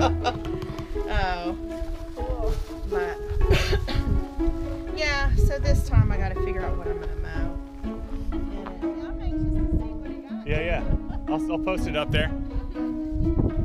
Oh. But yeah, so this time I gotta figure out what I'm gonna mow. Yeah, I'm anxious to see what he got. Yeah. I'll post it up there.